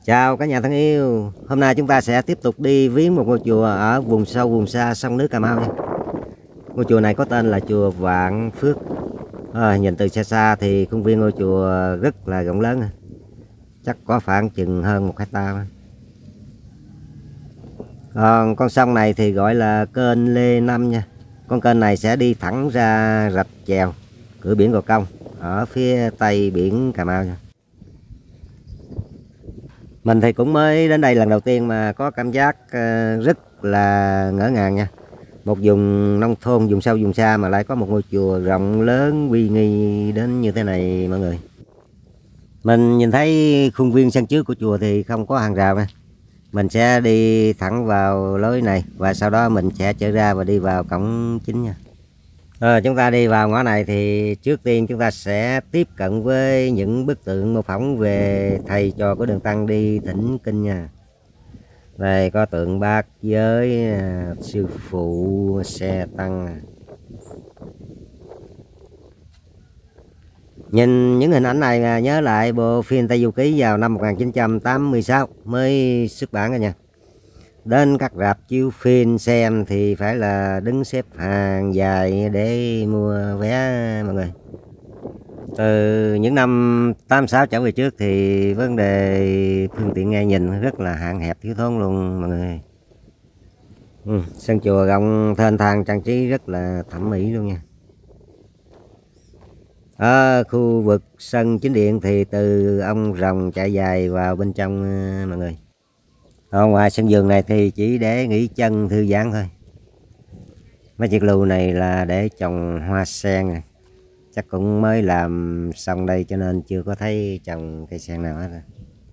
Chào cả nhà thân yêu. Hôm nay chúng ta sẽ tiếp tục đi viếng một ngôi chùa ở vùng sâu vùng xa sông nước Cà Mau nha. Ngôi chùa này có tên là chùa Vạn Phước. Nhìn từ xa xa thì khuôn viên ngôi chùa rất là rộng lớn, chắc có khoảng chừng hơn 1 hectare. Còn con sông này thì gọi là kênh Lê Năm nha. Con kênh này sẽ đi thẳng ra rạch Chèo, cửa biển Gò Công ở phía tây biển Cà Mau nha. Mình thì cũng mới đến đây lần đầu tiên mà có cảm giác rất là ngỡ ngàng nha. Một vùng nông thôn, vùng sâu vùng xa mà lại có một ngôi chùa rộng lớn uy nghi đến như thế này mọi người. Mình nhìn thấy khuôn viên sân trước của chùa thì không có hàng rào nha. Mình sẽ đi thẳng vào lối này và sau đó mình sẽ trở ra và đi vào cổng chính nha. Chúng ta đi vào ngõ này thì trước tiên chúng ta sẽ tiếp cận với những bức tượng mô phỏng về thầy trò của Đường Tăng đi thỉnh kinh nha. Đây có tượng Bát Giới, sư phụ, xe tăng. Nhìn những hình ảnh này mà nhớ lại bộ phim Tây Du Ký vào năm 1986 mới xuất bản rồi nha. Đến các rạp chiếu phim xem thì phải là đứng xếp hàng dài để mua vé mọi người. Từ những năm 86 trở về trước thì vấn đề phương tiện nghe nhìn rất là hạn hẹp thiếu thốn luôn mọi người. Sân chùa rộng thênh thang, trang trí rất là thẩm mỹ luôn nha. Ở khu vực sân chính điện thì từ ông rồng chạy dài vào bên trong mọi người. Ở ngoài sân vườn này thì chỉ để nghỉ chân thư giãn thôi. Mấy chiếc lù này là để trồng hoa sen này. Chắc cũng mới làm xong đây cho nên chưa có thấy trồng cây sen nào hết rồi.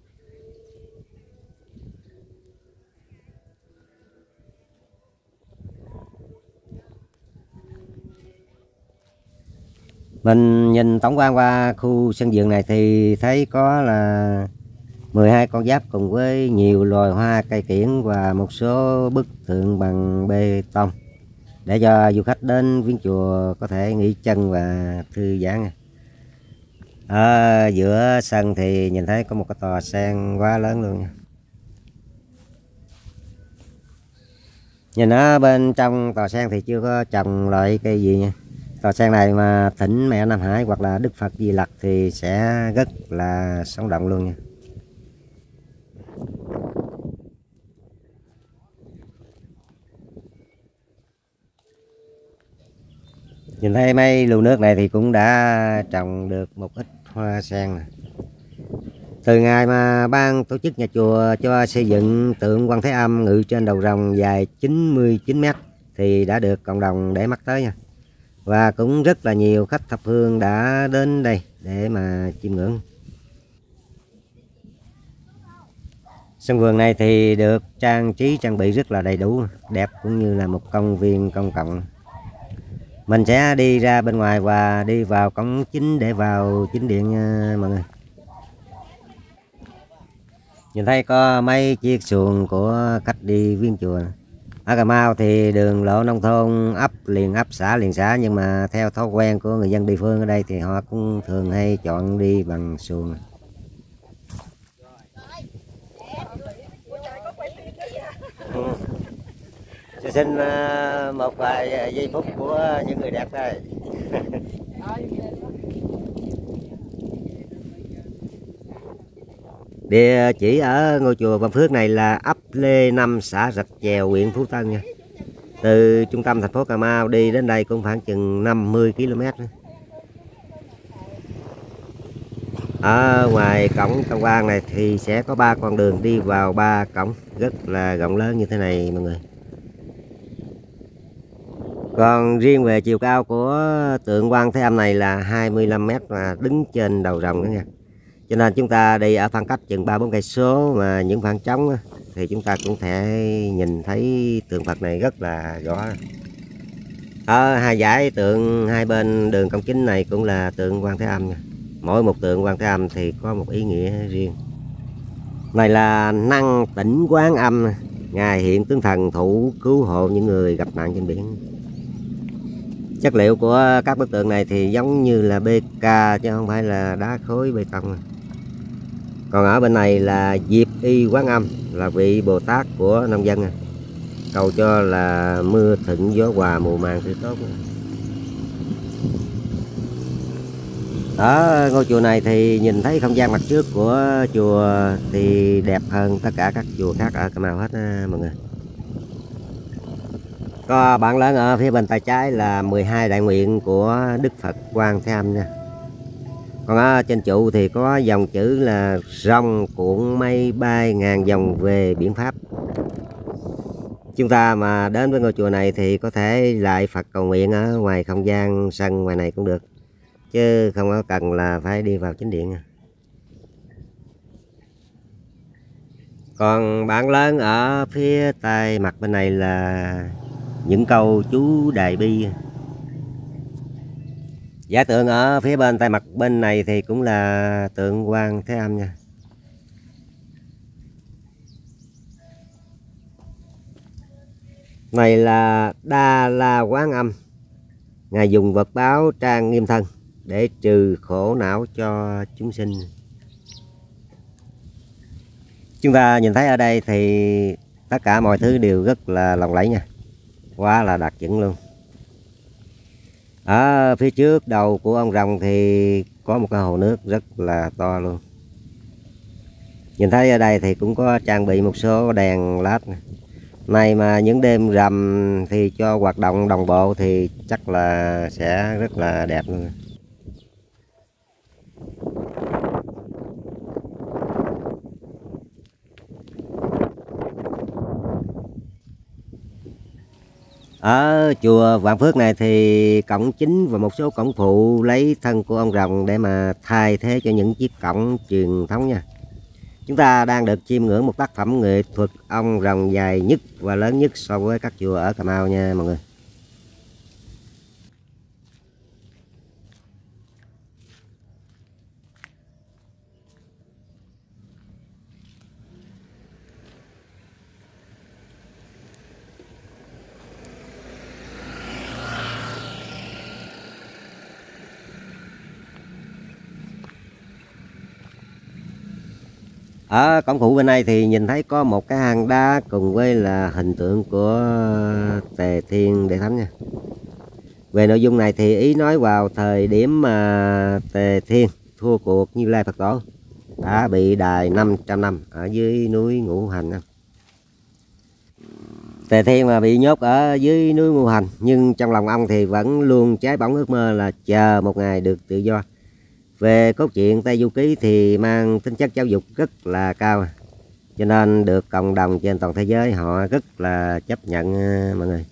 Mình nhìn tổng quan qua khu sân vườn này thì thấy có là 12 con giáp cùng với nhiều loài hoa cây kiểng và một số bức tượng bằng bê tông để cho du khách đến viếng chùa có thể nghỉ chân và thư giãn. Ở giữa sân thì nhìn thấy có một cái tòa sen quá lớn luôn nha. Nhìn ở bên trong tòa sen thì chưa có trồng loại cây gì nha. Tòa sen này mà thỉnh mẹ Nam Hải hoặc là Đức Phật Di Lặc thì sẽ rất là sống động luôn nha. Nhìn thấy mấy lưu nước này thì cũng đã trồng được một ít hoa sen này. Từ ngày mà ban tổ chức nhà chùa cho xây dựng tượng Quan Thế Âm ngự trên đầu rồng dài 99 m thì đã được cộng đồng để mắt tới nha. Và cũng rất là nhiều khách thập phương đã đến đây để mà chiêm ngưỡng. Sân vườn này thì được trang trí trang bị rất là đầy đủ, đẹp cũng như là một công viên công cộng. Mình sẽ đi ra bên ngoài và đi vào cổng chính để vào chính điện nha mọi người. Nhìn thấy có mấy chiếc xuồng của khách đi viếng chùa. Ở Cà Mau thì đường lộ nông thôn ấp liền ấp xã liền xã, nhưng mà theo thói quen của người dân địa phương ở đây thì họ cũng thường hay chọn đi bằng xuồng. Xin một vài giây phút của những người đẹp đây. Địa chỉ ở ngôi chùa Vạn Phước này là ấp Lê Năm, xã Rạch Chèo, huyện Phú Tân nha. Từ trung tâm thành phố Cà Mau đi đến đây cũng khoảng chừng 50 km. Ở ngoài cổng tham quan này thì sẽ có 3 con đường đi vào 3 cổng rất là rộng lớn như thế này mọi người. Còn riêng về chiều cao của tượng Quan Thế Âm này là 25 m và đứng trên đầu rồng nữa nha. Cho nên chúng ta đi ở khoảng cách chừng 3-4 cây số mà những khoảng trống thì chúng ta cũng thể nhìn thấy tượng Phật này rất là rõ. Ở hai dãy tượng hai bên đường cổng chính này cũng là tượng Quan Thế Âm nha. Mỗi một tượng Quan Thế Âm thì có một ý nghĩa riêng. Này là Năng Tĩnh Quán Âm, Ngài hiện tướng thần thủ cứu hộ những người gặp nạn trên biển. Chất liệu của các bức tượng này thì giống như là BK chứ không phải là đá khối bê tông. Còn ở bên này là Diệp Y Quán Âm là vị Bồ Tát của nông dân, cầu cho là mưa thuận gió hòa mùa màng tươi tốt. Ở ngôi chùa này thì nhìn thấy không gian mặt trước của chùa thì đẹp hơn tất cả các chùa khác ở Cà Mau hết mọi người. Có bản lớn ở phía bên tay trái là 12 đại nguyện của Đức Phật Quan Thế Âm nha. Còn ở trên trụ thì có dòng chữ là rồng cuộn mây bay ngàn dòng về biển Pháp. Chúng ta mà đến với ngôi chùa này thì có thể lại Phật cầu nguyện ở ngoài không gian sân ngoài này cũng được, chứ không có cần là phải đi vào chính điện. Còn bản lớn ở phía tay mặt bên này là những câu chú Đại Bi. Giả tượng ở phía bên tay mặt bên này thì cũng là tượng Quan Thế Âm nha. Này là Đa La Quán Âm, Ngài dùng vật báo trang nghiêm thân để trừ khổ não cho chúng sinh. Chúng ta nhìn thấy ở đây thì tất cả mọi thứ đều rất là lộng lẫy nha, quá là đặc trưng luôn. Ở phía trước đầu của ông rồng thì có một cái hồ nước rất là to luôn. Nhìn thấy ở đây thì cũng có trang bị một số đèn led này, mà những đêm rằm thì cho hoạt động đồng bộ thì chắc là sẽ rất là đẹp luôn. Ở chùa Vạn Phước này thì cổng chính và một số cổng phụ lấy thân của ông rồng để mà thay thế cho những chiếc cổng truyền thống nha. Chúng ta đang được chiêm ngưỡng một tác phẩm nghệ thuật ông rồng dài nhất và lớn nhất so với các chùa ở Cà Mau nha mọi người. Ở cổng phụ bên này thì nhìn thấy có một cái hang đá cùng với là hình tượng của Tề Thiên Đệ Thánh nha. Về nội dung này thì ý nói vào thời điểm mà Tề Thiên thua cuộc Như Lai Phật Tổ đã bị đày 500 năm ở dưới núi Ngũ Hành. Tề Thiên mà bị nhốt ở dưới núi Ngũ Hành, nhưng trong lòng ông thì vẫn luôn cháy bỏng ước mơ là chờ một ngày được tự do. Về cốt truyện Tây Du Ký thì mang tính chất giáo dục rất là cao, cho nên được cộng đồng trên toàn thế giới họ rất là chấp nhận mọi người.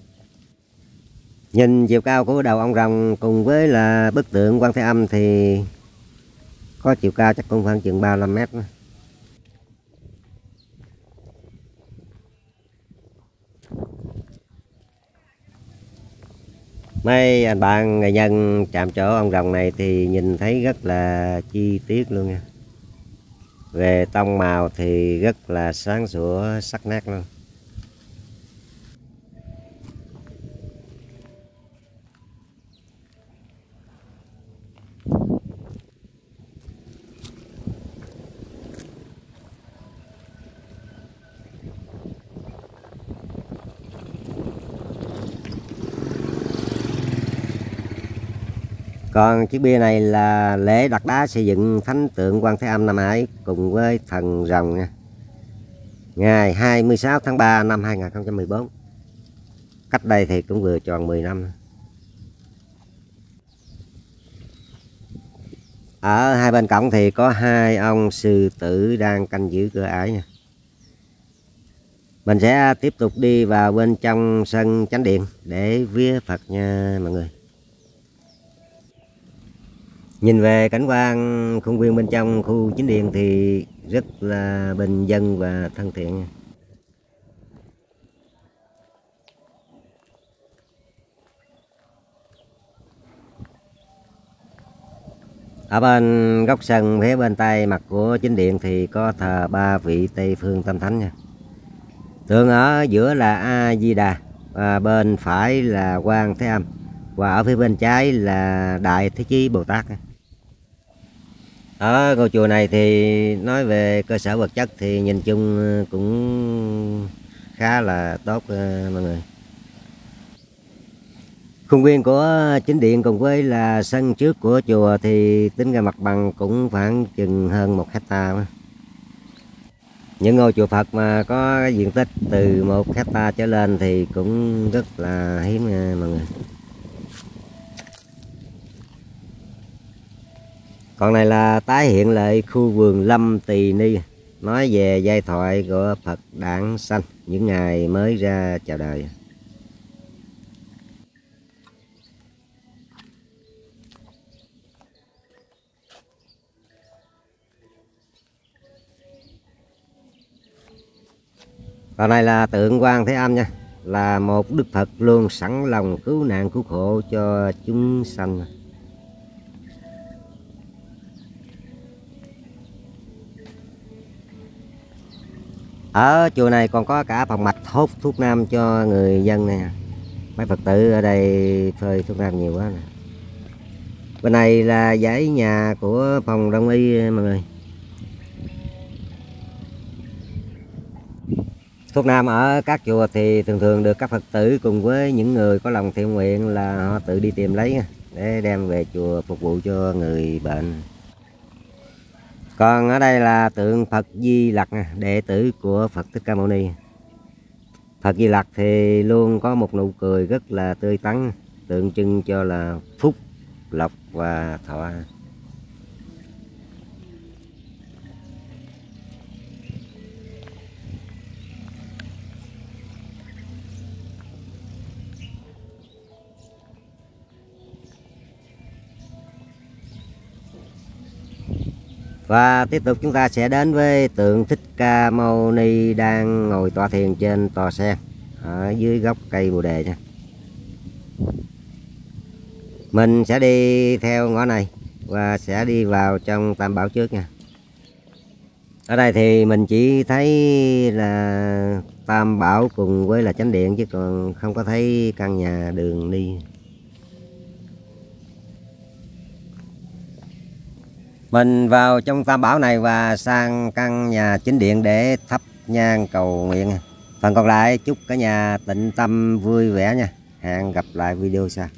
Nhìn chiều cao của đầu ông rồng cùng với là bức tượng Quan Thế Âm thì có chiều cao chắc cũng khoảng chừng 35 mét. Mấy anh bạn nghệ nhân chạm trổ ông rồng này thì nhìn thấy rất là chi tiết luôn nha. Về tông màu thì rất là sáng sủa sắc nét luôn. Còn chiếc bia này là lễ đặt đá xây dựng thánh tượng Quan Thế Âm Nam Hải cùng với thần rồng nha. Ngày 26 tháng 3 năm 2014. Cách đây thì cũng vừa tròn 10 năm. Ở hai bên cổng thì có hai ông sư tử đang canh giữ cửa ải nha. Mình sẽ tiếp tục đi vào bên trong sân chánh điện để vía Phật nha mọi người. Nhìn về cảnh quan khuôn viên bên trong khu chính điện thì rất là bình dân và thân thiện. Ở bên góc sân phía bên tay mặt của chính điện thì có thờ ba vị Tây Phương Tam Thánh nha. Tượng ở giữa là A Di Đà, và bên phải là Quan Thế Âm, và ở phía bên trái là Đại Thế Chí Bồ Tát. Ở ngôi chùa này thì nói về cơ sở vật chất thì nhìn chung cũng khá là tốt mọi người. Khuôn viên của chính điện cùng với là sân trước của chùa thì tính ra mặt bằng cũng khoảng chừng hơn 1 hectare. Những ngôi chùa Phật mà có diện tích từ 1 hectare trở lên thì cũng rất là hiếm mọi người. Còn này là tái hiện lại khu vườn Lâm Tỳ Ni, nói về giai thoại của Phật Đản Sanh những ngày mới ra chào đời. Còn này là tượng Quan Thế Âm nha, là một Đức Phật luôn sẵn lòng cứu nạn cứu khổ cho chúng sanh. Ở chùa này còn có cả phòng mạch hốt thuốc nam cho người dân nè. Mấy Phật tử ở đây phơi thuốc nam nhiều quá nè. Bên này là dãy nhà của phòng đông y mọi người. Thuốc nam ở các chùa thì thường thường được các Phật tử cùng với những người có lòng thiện nguyện là họ tự đi tìm lấy để đem về chùa phục vụ cho người bệnh. Còn ở đây là tượng Phật Di Lặc, đệ tử của Phật Thích Ca Mâu Ni. Phật Di Lặc thì luôn có một nụ cười rất là tươi tắn, tượng trưng cho là phúc, lộc và thọ. Và tiếp tục chúng ta sẽ đến với tượng Thích Ca Mâu Ni đang ngồi tọa thiền trên tòa sen ở dưới gốc cây bồ đề nha. Mình sẽ đi theo ngõ này và sẽ đi vào trong Tam Bảo trước nha. Ở đây thì mình chỉ thấy là Tam Bảo cùng với là chánh điện chứ còn không có thấy căn nhà đường đi. Mình vào trong Tam Bảo này và sang căn nhà chính điện để thắp nhang cầu nguyện. Phần còn lại chúc cả nhà tịnh tâm vui vẻ nha. Hẹn gặp lại video sau.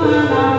Nam